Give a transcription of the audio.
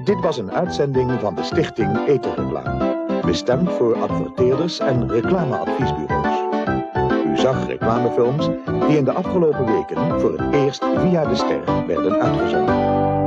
Dit was een uitzending van de stichting Etenreclame. Bestemd voor adverteerders en reclameadviesbureaus. U zag reclamefilms die in de afgelopen weken voor het eerst via de ster werden uitgezonden.